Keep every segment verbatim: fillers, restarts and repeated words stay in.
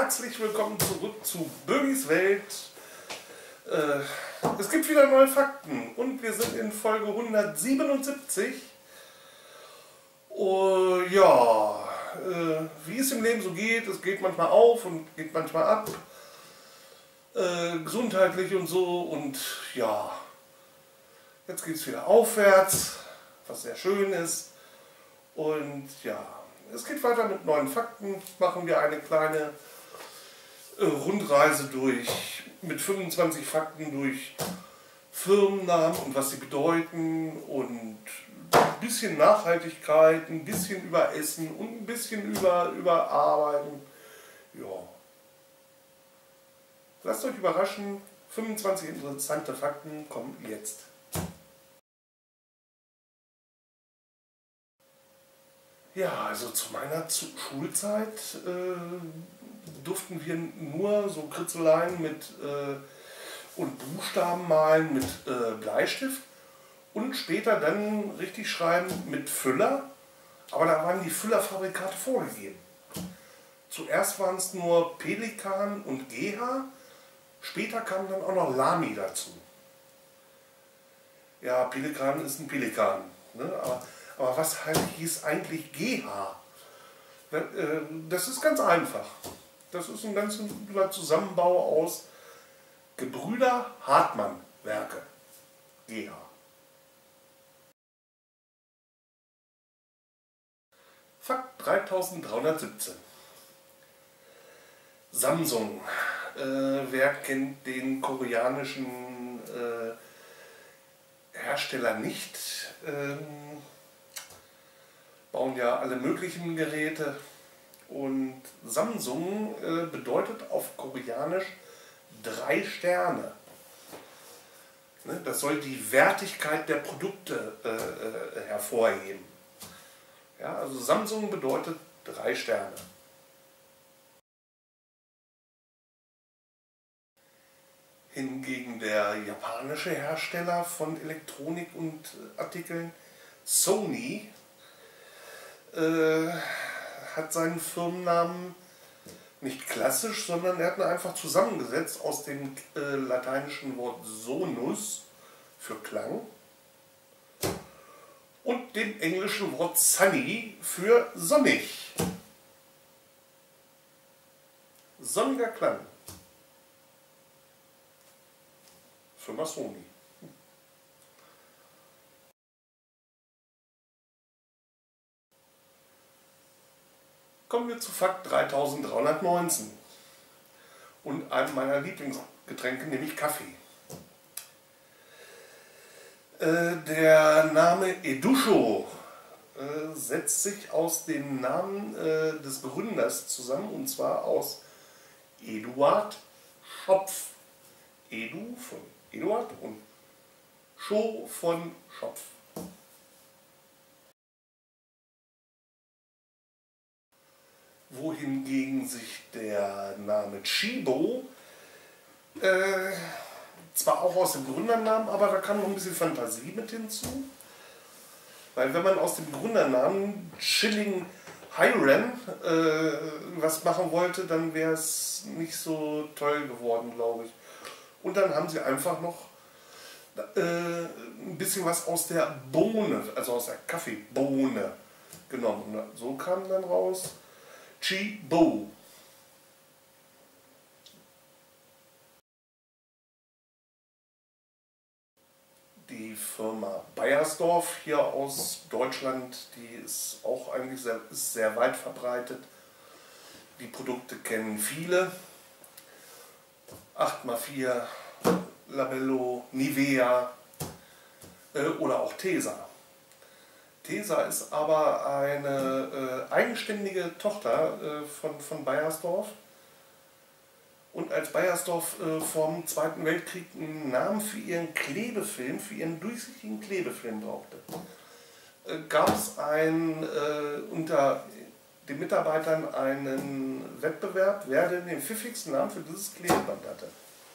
Herzlich willkommen zurück zu Bögis Welt. Äh, es gibt wieder neue Fakten und wir sind in Folge hundertsiebenundsiebzig. Uh, ja, äh, wie es im Leben so geht, es geht manchmal auf und geht manchmal ab. Äh, gesundheitlich und so, und ja, jetzt geht es wieder aufwärts, was sehr schön ist. Und ja, es geht weiter mit neuen Fakten. Machen wir eine kleine äh, Rundreise durch mit fünfundzwanzig Fakten durch Firmennamen und was sie bedeuten und ein bisschen Nachhaltigkeit, ein bisschen über Essen und ein bisschen über, über Arbeiten. Ja. Lasst euch überraschen, fünfundzwanzig interessante Fakten kommen jetzt. Ja, also zu meiner Schulzeit äh, durften wir nur so Kritzeleien mit äh, und Buchstaben malen mit äh, Bleistift und später dann richtig schreiben mit Füller, aber da waren die Füllerfabrikate vorgegeben. Zuerst waren es nur Pelikan und G H, später kam dann auch noch Lamy dazu. Ja, Pelikan ist ein Pelikan, ne? aber Aber was halt hieß eigentlich G H? Das ist ganz einfach. Das ist ein ganzer Zusammenbau aus Gebrüder Hartmann Werke. G H. Fakt dreitausenddreihundertsiebzehn. Samsung. Äh, wer kennt den koreanischen äh, Hersteller nicht? Ähm, bauen ja alle möglichen Geräte, und Samsung äh, bedeutet auf Koreanisch drei Sterne. Ne? Das soll die Wertigkeit der Produkte äh, äh, hervorheben. Ja, also Samsung bedeutet drei Sterne. Hingegen der japanische Hersteller von Elektronik und Artikeln, Sony, Äh, hat seinen Firmennamen nicht klassisch, sondern er hat ihn einfach zusammengesetzt aus dem äh, lateinischen Wort sonus für Klang und dem englischen Wort sunny für sonnig. Sonniger Klang. Firma Sony. Kommen wir zu Fakt dreitausenddreihundertneunzehn und einem meiner Lieblingsgetränke, nämlich Kaffee. Äh, der Name Edusho äh, setzt sich aus dem Namen äh, des Gründers zusammen, und zwar aus Eduard Schopf. Edu von Eduard und Scho von Schopf. Wohingegen sich der Name Chibo äh, zwar auch aus dem Gründernamen, aber da kam noch ein bisschen Fantasie mit hinzu. Weil wenn man aus dem Gründernamen Chilling Hiram äh, was machen wollte, dann wäre es nicht so toll geworden, glaube ich. Und dann haben sie einfach noch äh, ein bisschen was aus der Bohne, also aus der Kaffeebohne genommen. Und so kam dann raus Chibo. Die Firma Beiersdorf hier aus Deutschland, die ist auch eigentlich sehr, ist sehr weit verbreitet. Die Produkte kennen viele. acht mal vier, Labello, Nivea äh, oder auch Tesa. Tesa ist aber eine äh, eigenständige Tochter äh, von, von Beiersdorf, und als Beiersdorf äh, vom Zweiten Weltkrieg einen Namen für ihren Klebefilm, für ihren durchsichtigen Klebefilm brauchte, äh, gab es ein, äh, unter den Mitarbeitern einen Wettbewerb, wer denn den pfiffigsten Namen für dieses Klebeband hatte.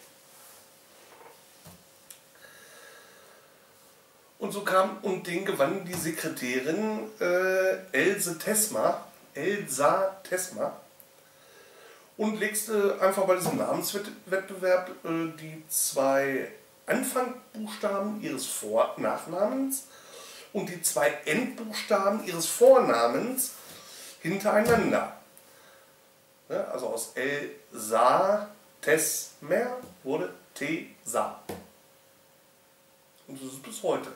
Und so kam, und den gewann die Sekretärin äh, Else Tesma, Elsa Tesma. und legst äh, einfach bei diesem Namenswettbewerb äh, die zwei Anfangsbuchstaben ihres Vor- Nachnamens und die zwei Endbuchstaben ihres Vornamens hintereinander. Ja, also aus El-Sa Tesmer wurde Tesa. Und das ist es bis heute.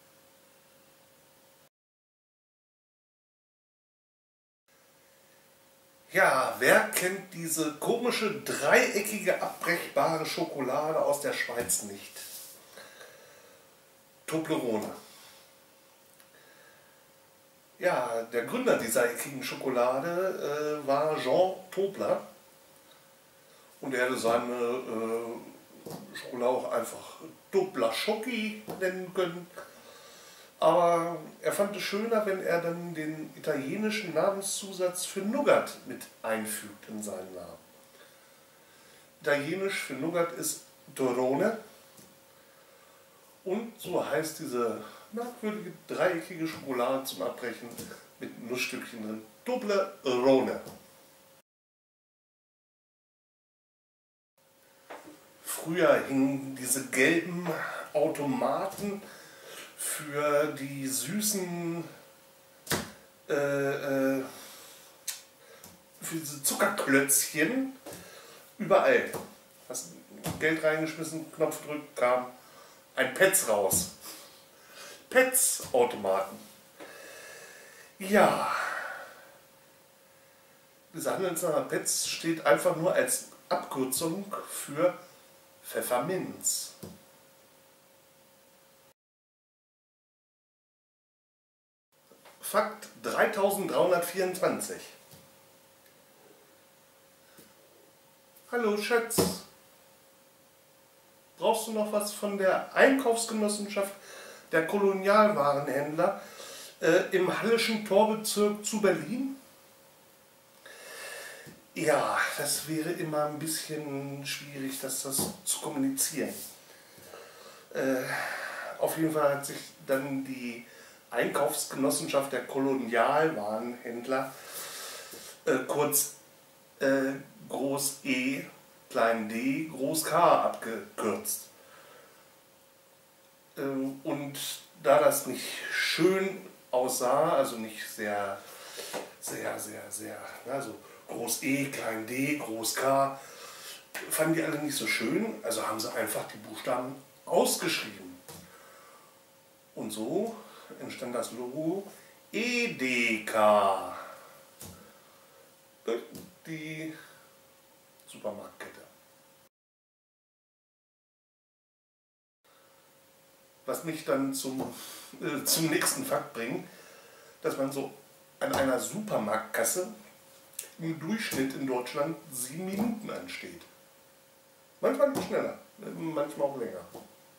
Ja, wer kennt diese komische dreieckige abbrechbare Schokolade aus der Schweiz nicht? Toblerone. Ja, der Gründer dieser eckigen Schokolade äh, war Jean Tobler. Und er hätte seine äh, Schokolade auch einfach Tobler Schoki nennen können. Aber er fand es schöner, wenn er dann den italienischen Namenszusatz für Nougat mit einfügt in seinen Namen. Italienisch für Nougat ist Torrone. Und so heißt diese merkwürdige dreieckige Schokolade zum Abbrechen mit Nussstückchen drin Toblerone. Früher hingen diese gelben Automaten für die süßen äh, äh, für diese Zuckerklötzchen überall. Hast Geld reingeschmissen, Knopf gedrückt, kam ein Petz raus. Petz-Automaten. Ja. Dieser Handelsname Petz steht einfach nur als Abkürzung für Pfefferminz. Fakt dreitausenddreihundertvierundzwanzig. Hallo Schatz. Brauchst du noch was von der Einkaufsgenossenschaft der Kolonialwarenhändler äh, im Halleschen Torbezirk zu Berlin? Ja, das wäre immer ein bisschen schwierig, das, das zu kommunizieren. Äh, auf jeden Fall hat sich dann die Einkaufsgenossenschaft der Kolonialwarenhändler, äh, kurz äh, Groß E, klein d, Groß K abgekürzt. Äh, und da das nicht schön aussah, also nicht sehr, sehr, sehr, sehr, also Groß E, klein d, Groß K, fanden die alle nicht so schön, also haben sie einfach die Buchstaben ausgeschrieben. Und so entstand das Logo E D K, die Supermarktkette. Was mich dann zum, äh, zum nächsten Fakt bringt, dass man so an einer Supermarktkasse im Durchschnitt in Deutschland sieben Minuten ansteht. Manchmal noch schneller, manchmal auch länger.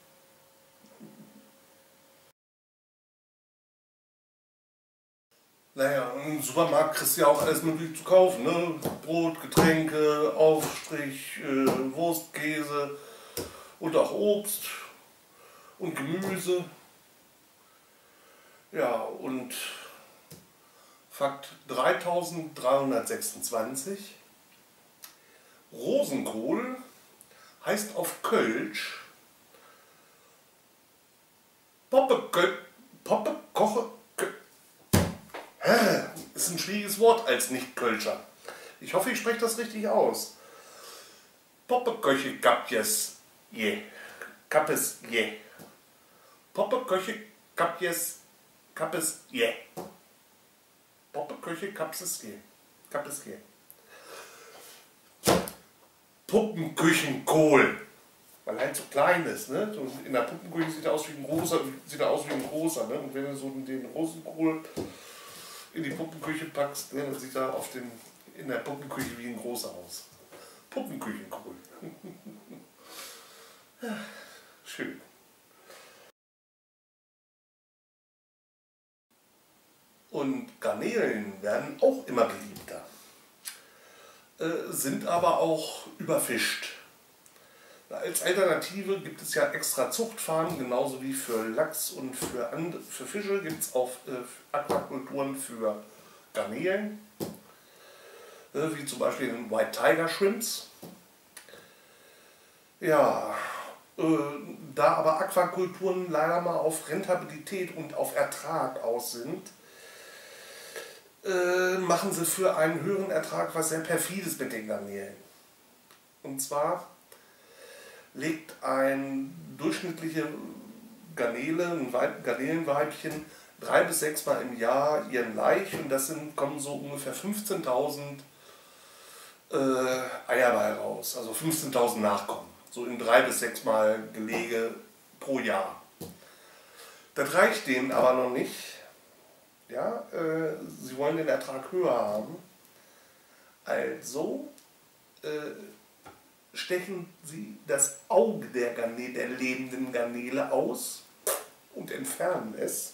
Naja, im Supermarkt kriegst du ja auch alles mögliche zu kaufen, ne? Brot, Getränke, Aufstrich, äh, Wurst, Käse und auch Obst und Gemüse. Ja, und Fakt dreitausenddreihundertsechsundzwanzig. Rosenkohl heißt auf Kölsch Poppe, Poppe, Koche, ist ein schwieriges Wort als Nicht-Kölscher. Ich hoffe, ich spreche das richtig aus. Poppeköche kapjes je. Kapes je. Poppeköche kapjes kapes je. Poppeköche kapses je. Kapes je. Puppenküchenkohl. Weil er halt so klein ist. Ne? So in der Puppenküche sieht er aus wie ein großer. Sieht er aus wie ein großer. Ne? Und wenn du so den Rosenkohl in die Puppenküche packst, ne, dann sieht er auf den, in der Puppenküche wie ein großer aus. Puppenküchenkohl. Schön. Und Garnelen werden auch immer beliebter, äh, sind aber auch überfischt. Als Alternative gibt es ja extra Zuchtfarmen, genauso wie für Lachs und für, and, für Fische gibt es auch äh, Aquakulturen für Garnelen. wie zum Beispiel den White Tiger Shrimps. Ja, äh, da aber Aquakulturen leider mal auf Rentabilität und auf Ertrag aus sind, äh, machen sie für einen höheren Ertrag was sehr Perfides mit den Garnelen. Und zwar legt ein durchschnittliche Garnele, ein Weib, Garnelenweibchen, drei bis sechs Mal im Jahr ihren Laich, und das sind, kommen so ungefähr fünfzehntausend äh, Eier bei raus, also fünfzehntausend Nachkommen, so in drei bis sechs Mal Gelege pro Jahr. Das reicht denen aber noch nicht. Ja, äh, sie wollen den Ertrag höher haben, also äh, stechen sie das Auge der, Garnele, der lebenden Garnele aus und entfernen es.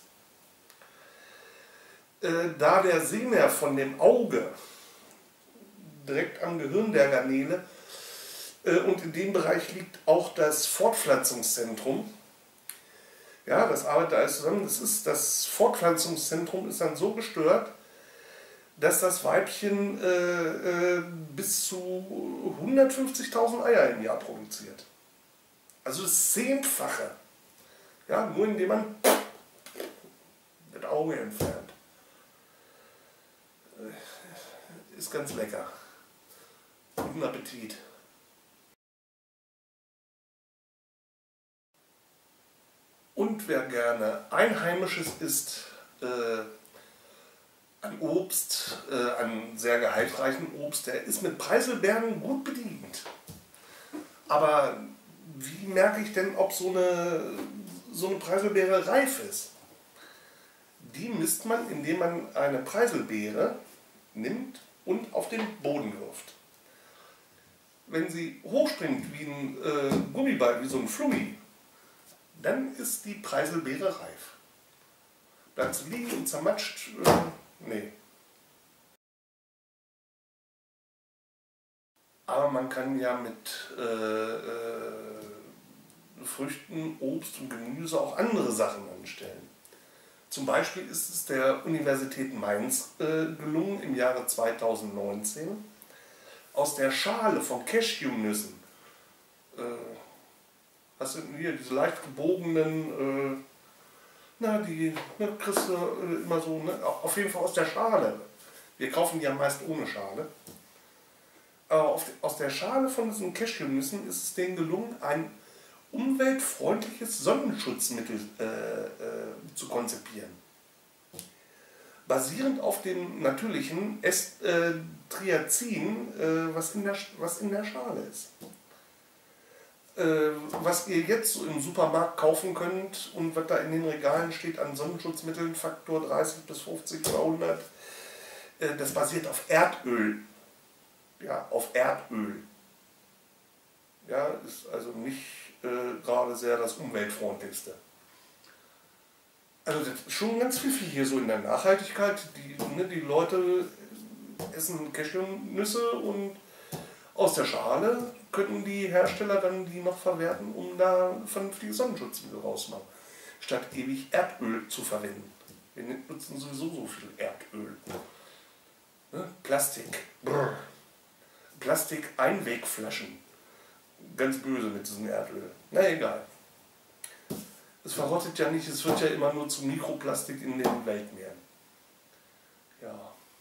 Äh, da der Sehnerv von dem Auge direkt am Gehirn der Garnele äh, und in dem Bereich liegt auch das Fortpflanzungszentrum. Ja, das arbeitet alles zusammen. Das, ist, das Fortpflanzungszentrum ist dann so gestört, dass das Weibchen äh, äh, bis zu hundertfünfzigtausend Eier im Jahr produziert. Also das Zehnfache. Ja, nur indem man das Auge entfernt. Ist ganz lecker. Guten Appetit. Und wer gerne Einheimisches isst, äh, an Obst, äh, an sehr gehaltreichen Obst, der ist mit Preiselbeeren gut bedient. Aber wie merke ich denn, ob so eine, so eine Preiselbeere reif ist? Die misst man, indem man eine Preiselbeere nimmt und auf den Boden wirft. Wenn sie hochspringt wie ein äh, Gummiball, wie so ein Flummi, dann ist die Preiselbeere reif. Bleibt sie liegen und zermatscht, äh, nee. Aber man kann ja mit äh, äh, Früchten, Obst und Gemüse auch andere Sachen anstellen. Zum Beispiel ist es der Universität Mainz äh, gelungen, im Jahre zweitausendneunzehn aus der Schale von Cashewnüssen, äh, was sind hier diese leicht gebogenen, äh, na, die ne, kriegst du äh, immer so, ne, auf jeden Fall aus der Schale. Wir kaufen die ja meist ohne Schale. Aber auf, aus der Schale von diesen Cashewnüssen ist es denen gelungen, ein umweltfreundliches Sonnenschutzmittel äh, äh, zu konzipieren. Basierend auf dem natürlichen Est, äh, Triazin, äh, was, in der, was in der Schale ist. Äh, was ihr jetzt so im Supermarkt kaufen könnt und was da in den Regalen steht an Sonnenschutzmitteln, Faktor dreißig bis fünfzig oder hundert, äh, das basiert auf Erdöl. Ja, auf Erdöl. Ja, ist also nicht äh, gerade sehr das umweltfreundlichste. Also das ist schon ganz pfiffig hier so in der Nachhaltigkeit. Die, ne, die Leute essen Cashewnüsse und aus der Schale könnten die Hersteller dann die noch verwerten, um da vernünftige Sonnenschutzmittel rauszumachen, statt ewig Erdöl zu verwenden. Wir nutzen sowieso so viel Erdöl. Ne? Plastik. Brr. Plastik-Einwegflaschen. Ganz böse mit diesem Erdöl. Na egal. Es verrottet ja nicht, es wird ja immer nur zu Mikroplastik in den Weltmeeren. Ja.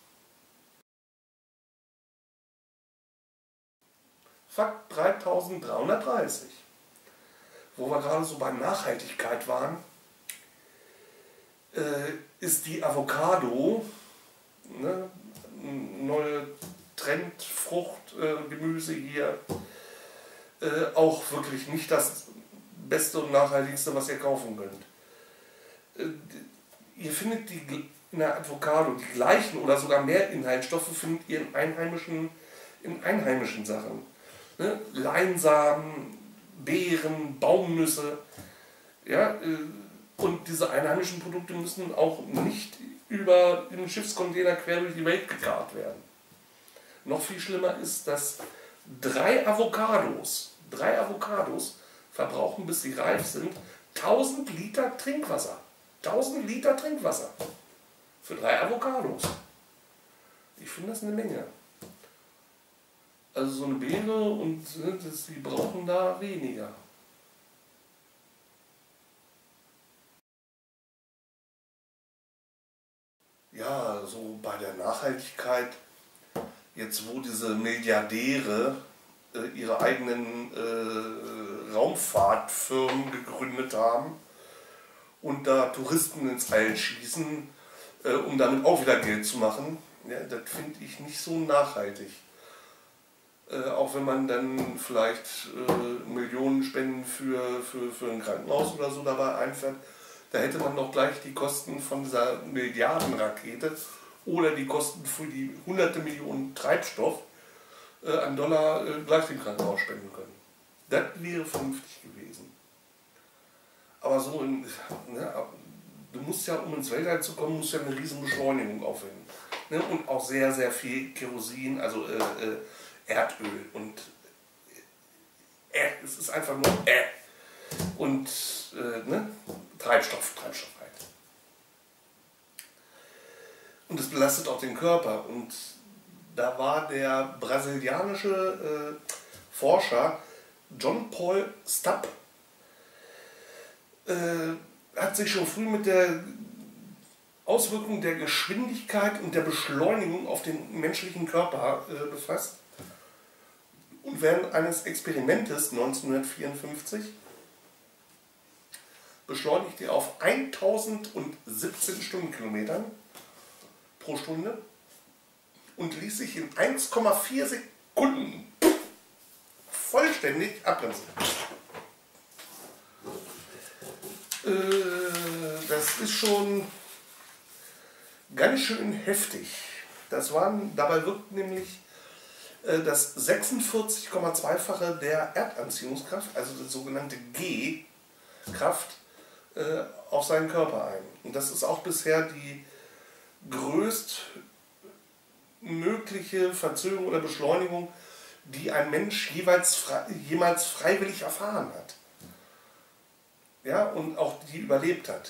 Fakt dreitausenddreihundertdreißig. Wo wir gerade so bei Nachhaltigkeit waren, äh, ist die Avocado, ne, neue Trendfrucht, äh, Gemüse hier, äh, auch wirklich nicht das Beste und Nachhaltigste, was ihr kaufen könnt. Äh, ihr findet die, in der Avocado die gleichen oder sogar mehr Inhaltsstoffe findet ihr in einheimischen, in einheimischen Sachen. Ne? Leinsamen, Beeren, Baumnüsse. Ja, äh, und diese einheimischen Produkte müssen auch nicht über den Schiffscontainer quer durch die Welt gekarrt werden. Noch viel schlimmer ist, dass drei Avocados, drei Avocados verbrauchen, bis sie reif sind, tausend Liter Trinkwasser. tausend Liter Trinkwasser für drei Avocados. Ich finde das eine Menge. Also so eine Beere und die brauchen da weniger. Ja, so bei der Nachhaltigkeit, jetzt wo diese Milliardäre äh, ihre eigenen äh, Raumfahrtfirmen gegründet haben und da Touristen ins All schießen, äh, um damit auch wieder Geld zu machen, ja, das finde ich nicht so nachhaltig. Äh, auch wenn man dann vielleicht äh, Millionen Spenden für, für, für ein Krankenhaus oder so dabei einfährt, da hätte man doch gleich die Kosten von dieser Milliardenrakete oder die Kosten für die hunderte Millionen Treibstoff äh, an Dollar äh, gleich dem Krankenhaus spenden können. Das wäre vernünftig gewesen. Aber so, in, ne, du musst ja, um ins Weltall zu kommen, musst ja eine riesen Beschleunigung aufwenden. Ne? Und auch sehr, sehr viel Kerosin, also äh, äh, Erdöl. Und äh, es ist einfach nur äh. Und äh, ne? Treibstoff, Treibstoff halt. Und es belastet auch den Körper. Und da war der brasilianische äh, Forscher John Paul Stubb, äh, hat sich schon früh mit der Auswirkung der Geschwindigkeit und der Beschleunigung auf den menschlichen Körper äh, befasst. Und während eines Experimentes neunzehnhundertvierundfünfzig beschleunigte er auf eintausendsiebzehn Stundenkilometern pro Stunde und ließ sich in eins Komma vier Sekunden vollständig abbremsen. Äh, das ist schon ganz schön heftig. Das waren, dabei wirkt nämlich äh, das sechsundvierzig Komma zwei-fache der Erdanziehungskraft, also die sogenannte G-Kraft, äh, auf seinen Körper ein. Und das ist auch bisher die größtmögliche Verzögerung oder Beschleunigung, die ein Mensch jeweils frei, jemals freiwillig erfahren hat. Ja, und auch die überlebt hat.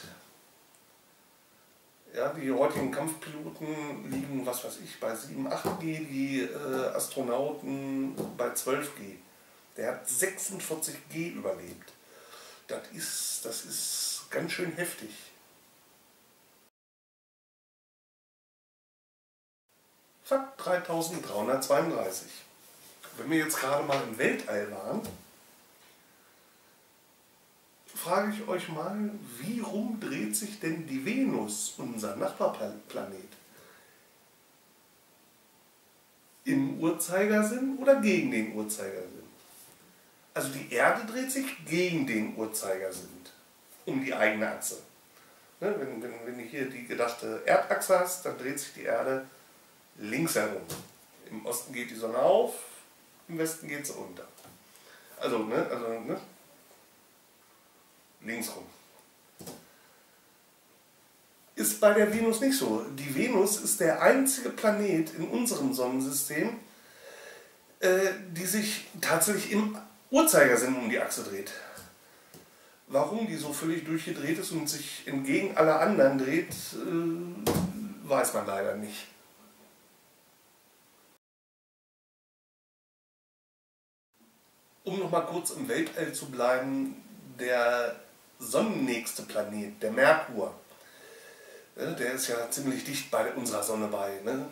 Ja, die heutigen Kampfpiloten liegen, was weiß ich, bei sieben, acht G, die äh, Astronauten bei zwölf G. Der hat sechsundvierzig G überlebt. Das ist, das ist ganz schön heftig. Fakt dreitausenddreihundertzweiunddreißig. Wenn wir jetzt gerade mal im Weltall waren, frage ich euch mal, wie rum dreht sich denn die Venus, unser Nachbarplanet? Im Uhrzeigersinn oder gegen den Uhrzeigersinn? Also die Erde dreht sich gegen den Uhrzeigersinn, um die eigene Achse. Ne, wenn, wenn, wenn du hier die gedachte Erdachse hast, dann dreht sich die Erde links herum. Im Osten geht die Sonne auf, im Westen geht sie unter. Also, ne, also, ne? Links rum. Ist bei der Venus nicht so. Die Venus ist der einzige Planet in unserem Sonnensystem, äh, die sich tatsächlich im Uhrzeigersinn um die Achse dreht. Warum die so völlig durchgedreht ist und sich entgegen aller anderen dreht, äh, weiß man leider nicht. Um noch mal kurz im Weltall zu bleiben, der sonnennächste Planet, der Merkur, der ist ja ziemlich dicht bei unserer Sonne bei. Ne?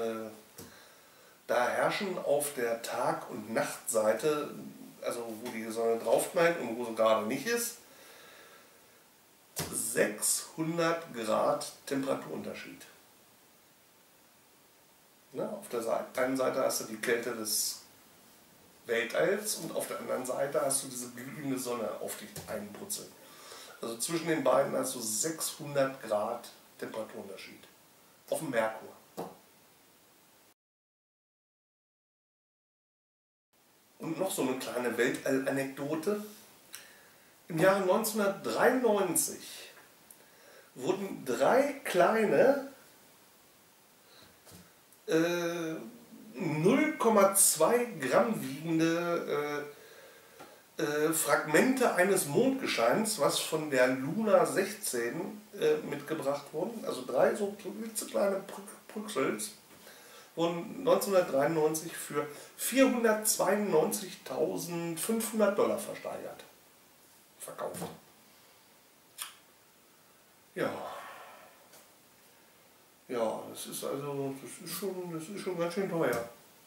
Da herrschen auf der Tag- und Nachtseite, also wo die Sonne drauf knallt und wo sie gerade nicht ist, sechshundert Grad Temperaturunterschied. Ne? Auf der einen Seite hast du die Kälte des Weltalls und auf der anderen Seite hast du diese glühende Sonne auf dich einputzelt. Also zwischen den beiden hast du sechshundert Grad Temperaturunterschied. Auf dem Merkur. Und noch so eine kleine Weltall-Anekdote. Im Jahre neunzehnhundertdreiundneunzig wurden drei kleine äh, null Komma zwei Gramm wiegende äh, äh, Fragmente eines Mondgesteins, was von der Luna sechzehn äh, mitgebracht wurden, also drei so klitzekleine Brücksels, wurden neunzehnhundertdreiundneunzig für vierhundertzweiundneunzigtausendfünfhundert Dollar versteigert. Verkauft. Ja. Ja, das ist also, das ist schon, das ist schon ganz schön teuer.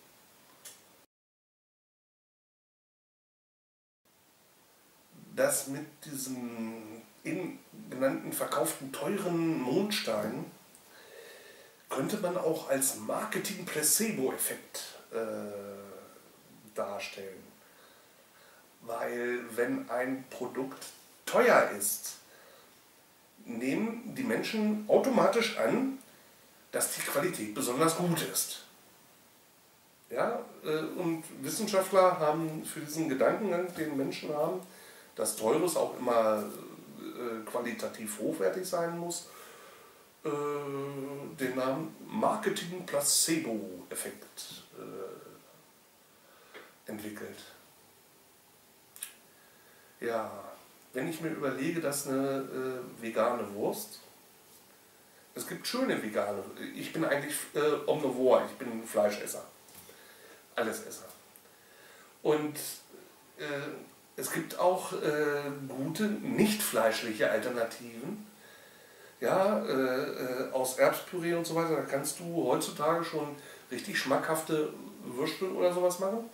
Das mit diesen eben genannten verkauften teuren Mondsteinen könnte man auch als Marketing-Placebo-Effekt äh, darstellen. Weil wenn ein Produkt teuer ist, nehmen die Menschen automatisch an, dass die Qualität besonders gut ist. Ja, äh, und Wissenschaftler haben für diesen Gedankengang, den Menschen haben, dass Teures auch immer äh, qualitativ hochwertig sein muss, äh, den Namen Marketing-Placebo-Effekt äh, entwickelt. Ja, wenn ich mir überlege, dass eine äh, vegane Wurst, es gibt schöne vegane, ich bin eigentlich äh, Omnivor, ich bin Fleischesser, Allesesser. Und äh, es gibt auch äh, gute, nicht fleischliche Alternativen, ja, äh, äh, aus Erbspüree und so weiter. Da kannst du heutzutage schon richtig schmackhafte Würstel oder sowas machen.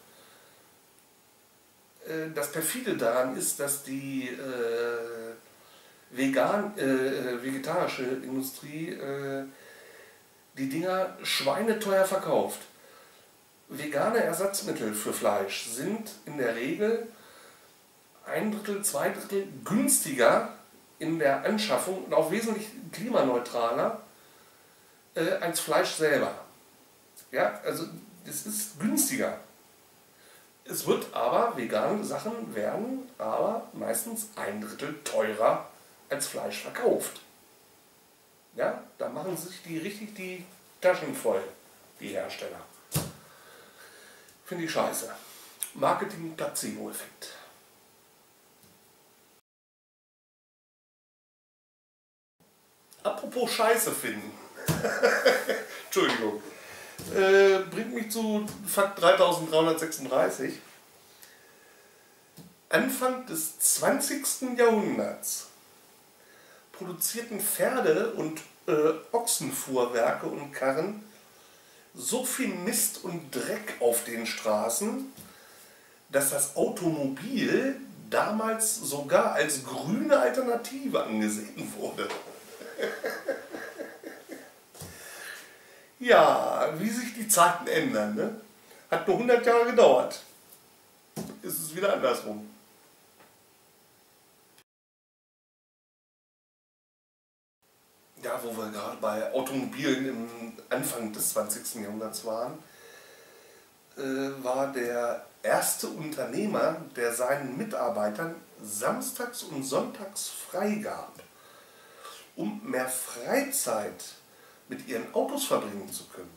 Äh, das perfide daran ist, dass die äh, vegan, äh, vegetarische Industrie äh, die Dinger schweineteuer verkauft. Vegane Ersatzmittel für Fleisch sind in der Regel ein Drittel, zwei Drittel günstiger in der Anschaffung und auch wesentlich klimaneutraler äh, als Fleisch selber. Ja, also es ist günstiger. Es wird aber, vegane Sachen werden aber meistens ein Drittel teurer als Fleisch verkauft. Ja, da machen sich die richtig die Taschen voll, die Hersteller. Finde ich scheiße. Marketing-Placebo-Effekt. Apropos Scheiße finden. Entschuldigung. Äh, bringt mich zu Fakt dreitausenddreihundertsechsunddreißig. Anfang des zwanzigsten Jahrhunderts produzierten Pferde- und äh, Ochsenfuhrwerke und Karren so viel Mist und Dreck auf den Straßen, dass das Automobil damals sogar als grüne Alternative angesehen wurde. Ja, wie sich die Zeiten ändern, ne? Hat nur hundert Jahre gedauert. Ist es wieder andersrum. Ja, wo wir gerade bei Automobilen im Anfang des zwanzigsten Jahrhunderts waren, äh, war der erste Unternehmer, der seinen Mitarbeitern samstags und sonntags frei gab, um mehr Freizeit mit ihren Autos verbringen zu können,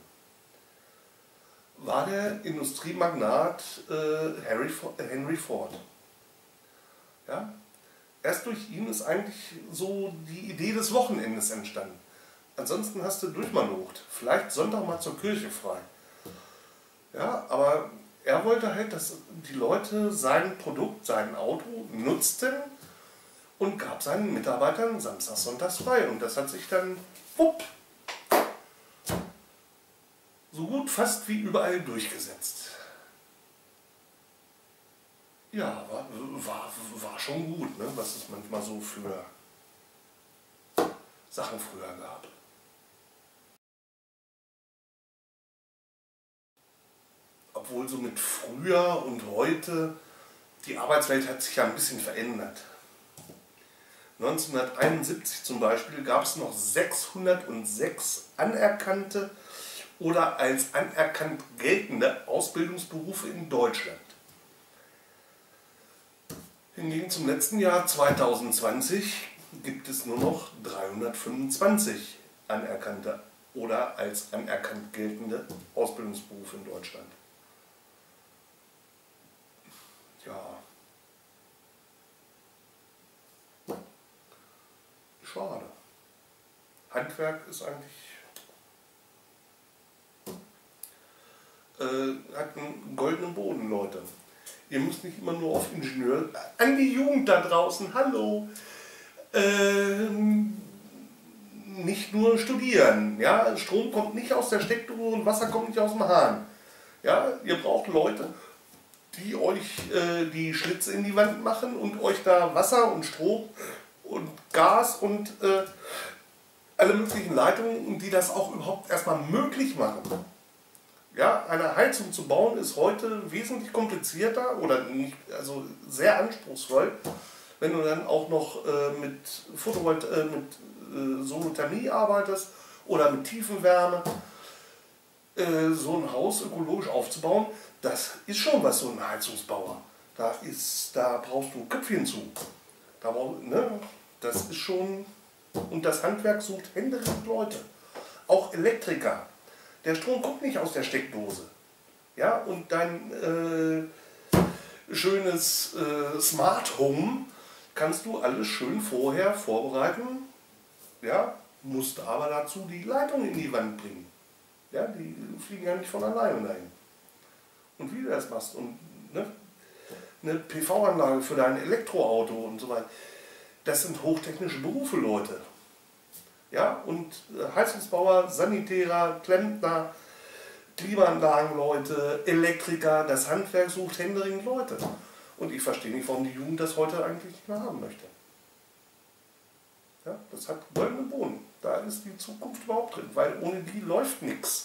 war der Industriemagnat äh, Harry Ford, äh, Henry Ford. Ja? Erst durch ihn ist eigentlich so die Idee des Wochenendes entstanden. Ansonsten hast du durchmanucht. Vielleicht Sonntag mal zur Kirche frei. Ja, aber er wollte halt, dass die Leute sein Produkt, sein Auto nutzten und gab seinen Mitarbeitern samstags, sonntags frei. Und das hat sich dann, wupp, so gut fast wie überall durchgesetzt. Ja, war, war, war schon gut, ne, was es manchmal so für Sachen früher gab. Obwohl so mit früher und heute, die Arbeitswelt hat sich ja ein bisschen verändert. neunzehnhunderteinundsiebzig zum Beispiel gab es noch sechshundertsechs anerkannte oder als anerkannt geltende Ausbildungsberufe in Deutschland. Hingegen zum letzten Jahr zweitausendzwanzig gibt es nur noch dreihundertfünfundzwanzig anerkannte oder als anerkannt geltende Ausbildungsberufe in Deutschland. Ja. Schade. Handwerk ist eigentlich äh, hat einen goldenen Boden, Leute. Ihr müsst nicht immer nur auf Ingenieur... An die Jugend da draußen, hallo! Ähm, nicht nur studieren. Ja? Strom kommt nicht aus der Steckdose und Wasser kommt nicht aus dem Hahn. Ja? Ihr braucht Leute, die euch äh, die Schlitze in die Wand machen und euch da Wasser und Strom und Gas und äh, alle möglichen Leitungen, und die das auch überhaupt erstmal möglich machen. Ja, eine Heizung zu bauen ist heute wesentlich komplizierter oder nicht, also sehr anspruchsvoll, wenn du dann auch noch äh, mit Photovolt äh, mit äh, Solothermie arbeitest oder mit Tiefenwärme. Äh, so ein Haus ökologisch aufzubauen, das ist schon was, so ein Heizungsbauer. Da, ist, da brauchst du ein Köpfchen zu. Da brauch, ne? Das ist schon... Und das Handwerk sucht händeringend Leute. Auch Elektriker. Der Strom kommt nicht aus der Steckdose. Ja, und dein äh, schönes äh, Smart Home kannst du alles schön vorher vorbereiten. Ja, musst aber dazu die Leitung in die Wand bringen. Ja, die fliegen ja nicht von alleine dahin. Und wie du das machst. Und ne, eine P V-Anlage für dein Elektroauto und so weiter. Das sind hochtechnische Berufe, Leute. Ja, und Heizungsbauer, Sanitärer, Klempner, Klimaanlagenleute, Elektriker, das Handwerk sucht händeringend Leute. Und ich verstehe nicht, warum die Jugend das heute eigentlich nicht mehr haben möchte. Ja, das hat goldenen Boden. Da ist die Zukunft überhaupt drin, weil ohne die läuft nichts.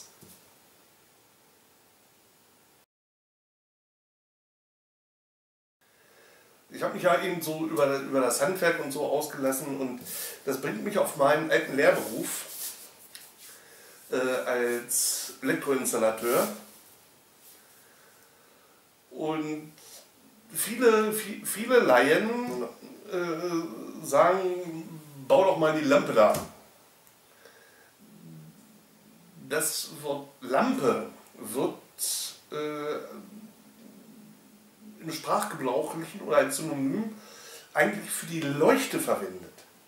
Ich habe mich ja eben so über, über das Handwerk und so ausgelassen, und das bringt mich auf meinen alten Lehrberuf äh, als Elektroinstallateur. Und viele, viele, viele Laien äh, sagen, bau doch mal die Lampe da. Das Wort Lampe wird äh, im sprachgebrauchlichen oder als Synonym eigentlich für die Leuchte verwendet.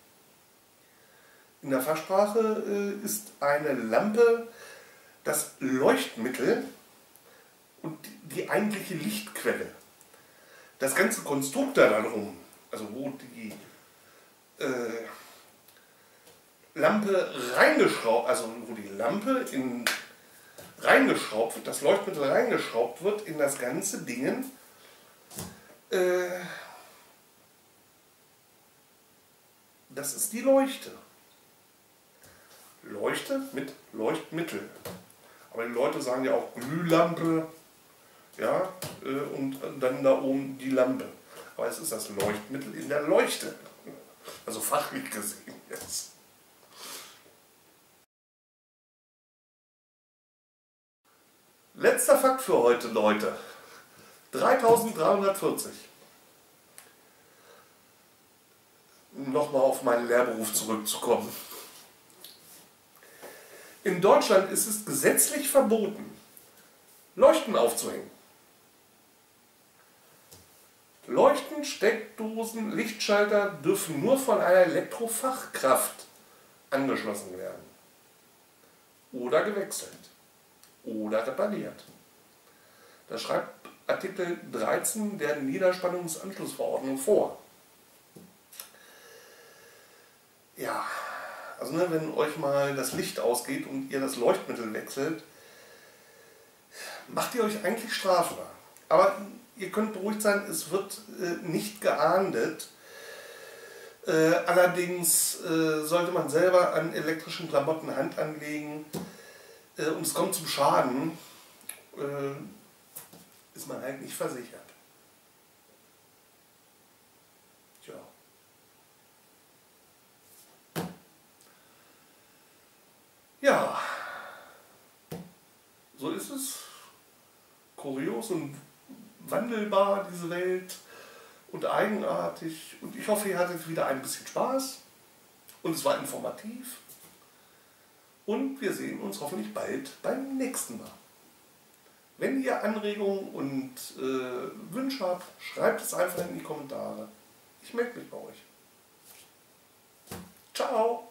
In der Fachsprache äh, ist eine Lampe das Leuchtmittel und die eigentliche Lichtquelle. Das ganze Konstrukt darum, also wo die äh, Lampe reingeschraubt, also wo die Lampe in, reingeschraubt wird, das Leuchtmittel reingeschraubt wird in das ganze Ding, äh, das ist die Leuchte. Leuchte mit Leuchtmittel. Aber die Leute sagen ja auch Glühlampe, ja, äh, und dann da oben die Lampe. Aber es ist das Leuchtmittel in der Leuchte. Also fachlich gesehen jetzt. Letzter Fakt für heute, Leute. dreitausenddreihundertvierzig. Nochmal auf meinen Lehrberuf zurückzukommen. In Deutschland ist es gesetzlich verboten, Leuchten aufzuhängen. Leuchten, Steckdosen, Lichtschalter dürfen nur von einer Elektrofachkraft angeschlossen werden. Oder gewechselt. Oder repariert. Das schreibt Artikel dreizehn der Niederspannungsanschlussverordnung vor. Ja, also ne, wenn euch mal das Licht ausgeht und ihr das Leuchtmittel wechselt, macht ihr euch eigentlich strafbar. Aber ihr könnt beruhigt sein, es wird äh, nicht geahndet. Äh, allerdings äh, sollte man selber an elektrischen Klamotten Hand anlegen äh, und es kommt zum Schaden, äh, ist man halt nicht versichert. Tja. Ja, so ist es. Kurios und wandelbar, diese Welt, und eigenartig. Und ich hoffe, ihr hattet wieder ein bisschen Spaß und es war informativ. Und wir sehen uns hoffentlich bald beim nächsten Mal. Wenn ihr Anregungen und äh, Wünsche habt, schreibt es einfach in die Kommentare. Ich melde mich bei euch. Ciao!